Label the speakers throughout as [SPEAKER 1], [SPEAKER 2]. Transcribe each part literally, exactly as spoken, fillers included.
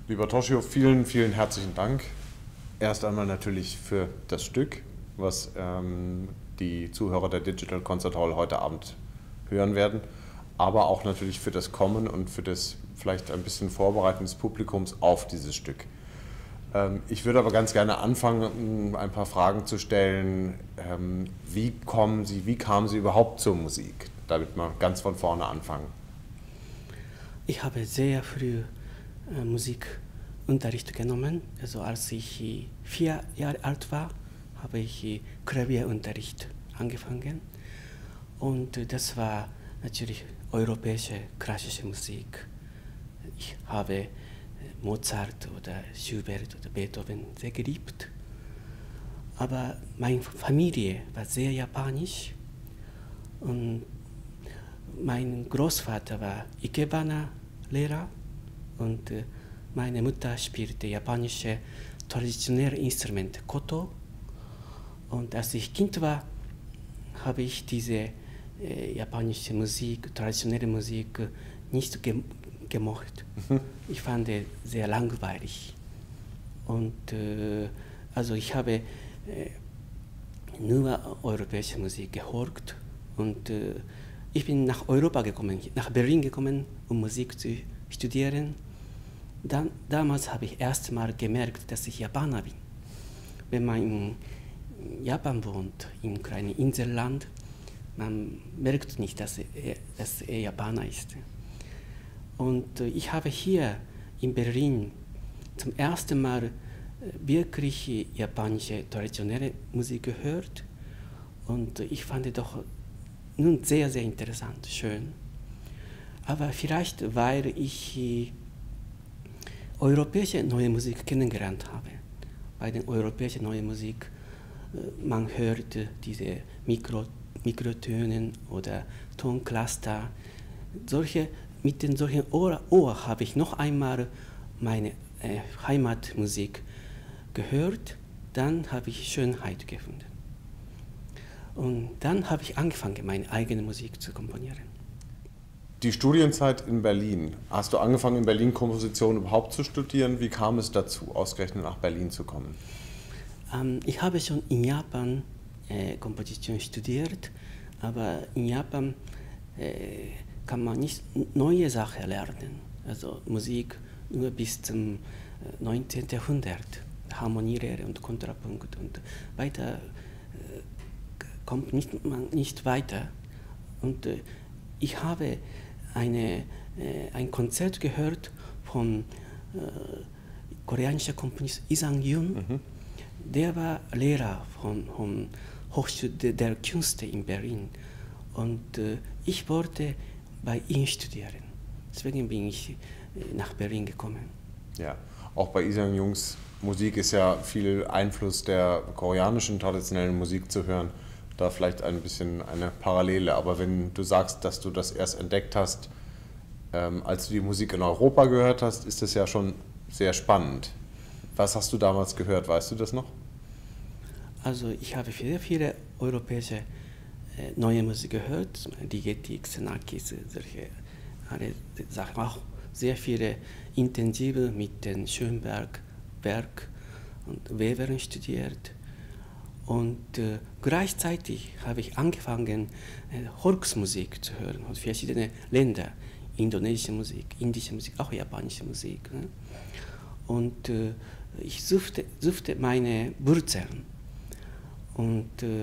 [SPEAKER 1] Lieber Toshio, vielen, vielen herzlichen Dank. Erst einmal natürlich für das Stück, was ähm, die Zuhörer der Digital Concert Hall heute Abend hören werden, aber auch natürlich für das Kommen und für das vielleicht ein bisschen Vorbereiten des Publikums auf dieses Stück. Ähm, ich würde aber ganz gerne anfangen, ein paar Fragen zu stellen. Ähm, wie kommen Sie, wie kamen Sie überhaupt zur Musik? Damit wir ganz von vorne anfangen.
[SPEAKER 2] Ich habe sehr früh äh, Musikunterricht genommen. Also als ich äh, vier Jahre alt war, habe ich äh, Klavierunterricht angefangen. Und äh, das war natürlich europäische klassische Musik. Ich habe äh, Mozart oder Schubert oder Beethoven sehr geliebt. Aber meine Familie war sehr japanisch. Und mein Großvater war Ikebana-Lehrer und äh, meine Mutter spielte japanische traditionelle Instrumente, Koto. Und als ich Kind war, habe ich diese äh, japanische Musik, traditionelle Musik nicht ge gemocht. Mhm. Ich fand es sehr langweilig. Und äh, also ich habe äh, nur europäische Musik gehört und äh, ich bin nach Europa gekommen, nach Berlin gekommen, um Musik zu studieren. Dann, damals habe ich erst mal gemerkt, dass ich Japaner bin. Wenn man in Japan wohnt, in einem kleinen Inselland, man merkt nicht, dass er, dass er Japaner ist. Und ich habe hier in Berlin zum ersten Mal wirklich japanische traditionelle Musik gehört. Und ich fand doch nun sehr, sehr interessant, schön. Aber vielleicht, weil ich äh, europäische neue Musik kennengelernt habe. Bei der europäischen neuen Musik, äh, man hört äh, diese Mikro, Mikrotönen oder Toncluster. Solche, mit den solchen Ohr, Ohr habe ich noch einmal meine äh, Heimatmusik gehört. Dann habe ich Schönheit gefunden. Und dann habe ich angefangen, meine eigene Musik zu komponieren.
[SPEAKER 1] Die Studienzeit in Berlin. Hast du angefangen, in Berlin Komposition überhaupt zu studieren? Wie kam es dazu, ausgerechnet nach Berlin zu kommen?
[SPEAKER 2] Ähm, ich habe schon in Japan äh, Komposition studiert, aber in Japan äh, kann man nicht neue Sachen lernen. Also Musik nur bis zum äh, neunzehnten Jahrhundert. Harmonielehre und Kontrapunkt und weiter äh, kommt nicht, man nicht weiter. Und äh, ich habe eine, äh, ein Konzert gehört vom äh, koreanischen Komponist Lee Sang-yoon. Mhm. Der war Lehrer von, von Hochschule der Künste in Berlin. Und äh, ich wollte bei ihm studieren. Deswegen bin ich äh, nach Berlin gekommen.
[SPEAKER 1] Ja, auch bei Lee Sang-yoons Musik ist ja viel Einfluss der koreanischen traditionellen Musik zu hören. Da vielleicht ein bisschen eine Parallele. Aber wenn du sagst, dass du das erst entdeckt hast, ähm, als du die Musik in Europa gehört hast, ist das ja schon sehr spannend. Was hast du damals gehört? Weißt du das noch?
[SPEAKER 2] Also ich habe sehr viele europäische äh, neue Musik gehört, Ligeti, Xenakis, solche alle Sachen, auch sehr viele intensive mit den Schönberg, Berg und Webern studiert. Und äh, gleichzeitig habe ich angefangen, äh, Volksmusik zu hören aus verschiedenen Ländern. Indonesische Musik, indische Musik, auch japanische Musik. Ne? Und äh, ich suchte, suchte meine Wurzeln. Und äh,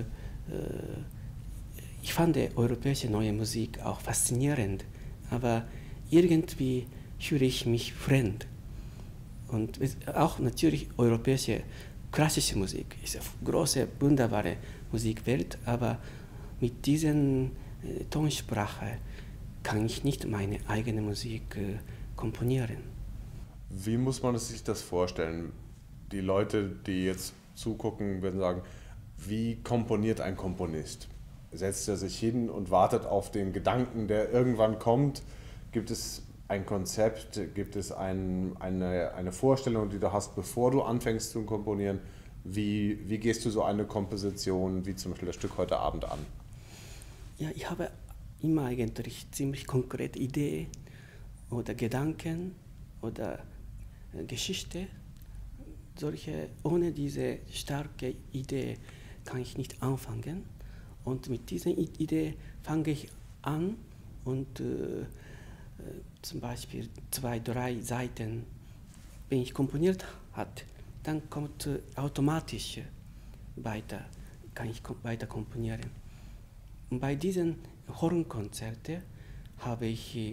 [SPEAKER 2] ich fand die europäische neue Musik auch faszinierend. Aber irgendwie fühle ich mich fremd. Und auch natürlich europäische klassische Musik ist eine große, wunderbare Musikwelt, aber mit dieser äh, Tonsprache kann ich nicht meine eigene Musik äh, komponieren.
[SPEAKER 1] Wie muss man sich das vorstellen? Die Leute, die jetzt zugucken, werden sagen, wie komponiert ein Komponist? Setzt er sich hin und wartet auf den Gedanken, der irgendwann kommt? Gibt es ein Konzept, gibt es ein, eine, eine Vorstellung, die du hast, bevor du anfängst zu komponieren? Wie, wie gehst du so eine Komposition, wie zum Beispiel das Stück heute Abend, an?
[SPEAKER 2] Ja, ich habe immer eigentlich ziemlich konkrete Ideen oder Gedanken oder äh, Geschichte. Solche, ohne diese starke Idee kann ich nicht anfangen. Und mit dieser Idee fange ich an und äh, zum Beispiel zwei, drei Seiten, wenn ich komponiert hat, dann kommt äh, automatisch weiter, kann ich kom- weiter komponieren. Und bei diesen Hornkonzerten habe ich äh,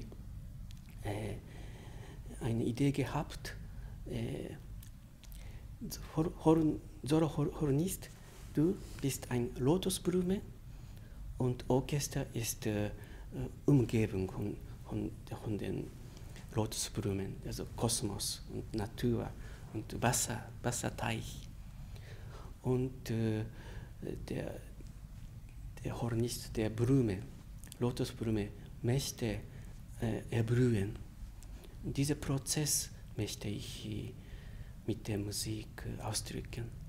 [SPEAKER 2] eine Idee gehabt, äh, Horn, Solo Hornist, du bist ein Lotusblume und Orchester ist äh, Umgebung von, von, von den Lotusblumen, also Kosmos und Natur und Wasser, Wasserteich. Und äh, der, der Hornist der Blume, Lotusblume, möchte äh, erblühen. Und diesen Prozess möchte ich mit der Musik ausdrücken.